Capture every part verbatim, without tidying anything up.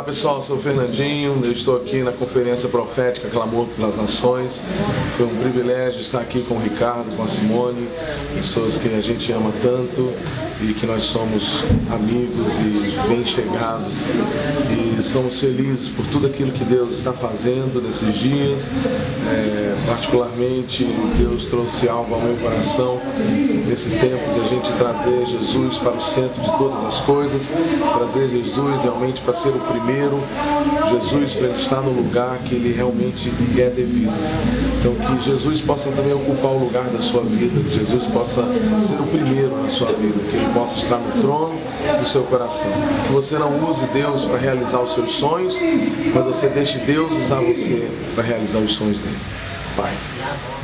pessoal, eu sou o Fernandinho, eu estou aqui na Conferência Profética Clamor pelas Nações. Foi um privilégio estar aqui com o Ricardo, com a Simone, pessoas que a gente ama tanto e que nós somos amigos e bem chegados. E somos felizes por tudo aquilo que Deus está fazendo nesses dias. É, particularmente, Deus trouxe algo ao meu coração nesse tempo de a gente trazer Jesus para o centro de todas as coisas, trazer Jesus realmente para ser o primeiro, Jesus para ele estar no lugar que ele realmente é devido. Então que Jesus possa também ocupar o lugar da sua vida, que Jesus possa ser o primeiro na sua vida, que ele possa estar no trono do seu coração. Que você não use Deus para realizar os seus sonhos, mas você deixe Deus usar você para realizar os sonhos dele. Paz.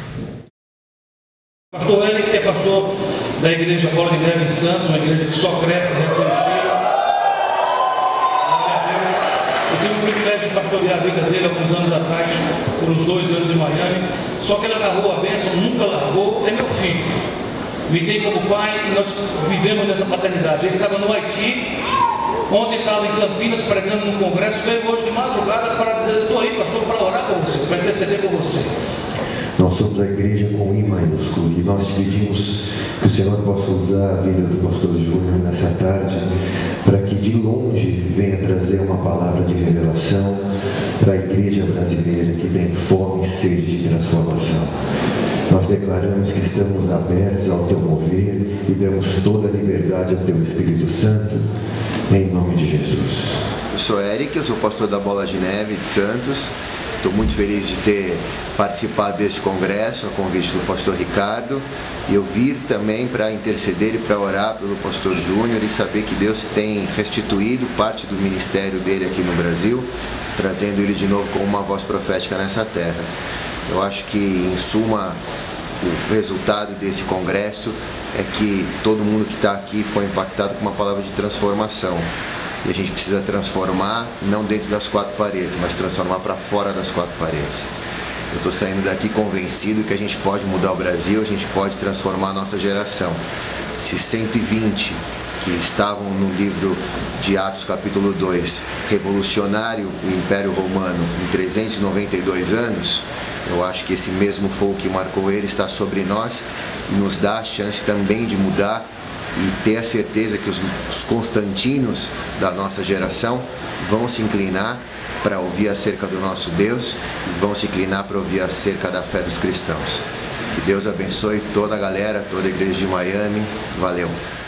Pastor Eric é pastor da igreja Bola de Neve de Santos, uma igreja que só cresce, reconhecida. Eu tive o privilégio de pastorear a vida dele alguns anos atrás, por uns dois anos em Miami. Só que ele agarrou a bênção, nunca largou, é meu filho. Me dei como pai e nós vivemos nessa paternidade. Ele estava no Haiti, ontem estava em Campinas pregando no congresso, veio hoje de madrugada para dizer: eu estou aí, pastor, para orar por você, para interceder por você. Nós somos a igreja com I maiúsculo e nós te pedimos que o Senhor possa usar a vida do pastor Júnior nessa tarde para que de longe venha trazer uma palavra de revelação para a igreja brasileira que tem fome e sede de transformação. Nós declaramos que estamos abertos ao teu mover e damos toda a liberdade ao teu Espírito Santo, em nome de Jesus. Eu sou Eric, eu sou pastor da Bola de Neve de Santos. Estou muito feliz de ter participado desse congresso, a convite do pastor Ricardo, e eu vir também para interceder e para orar pelo pastor Júnior e saber que Deus tem restituído parte do ministério dele aqui no Brasil, trazendo ele de novo como uma voz profética nessa terra. Eu acho que, em suma, o resultado desse congresso é que todo mundo que está aqui foi impactado com uma palavra de transformação. E a gente precisa transformar, não dentro das quatro paredes, mas transformar para fora das quatro paredes. Eu estou saindo daqui convencido que a gente pode mudar o Brasil, a gente pode transformar a nossa geração. Se cento e vinte que estavam no livro de Atos capítulo dois, revolucionário o Império Romano em trezentos e noventa e dois anos, eu acho que esse mesmo fogo que marcou ele está sobre nós e nos dá a chance também de mudar e ter a certeza que os, os Constantinos da nossa geração vão se inclinar para ouvir acerca do nosso Deus e vão se inclinar para ouvir acerca da fé dos cristãos. Que Deus abençoe toda a galera, toda a igreja de Miami. Valeu!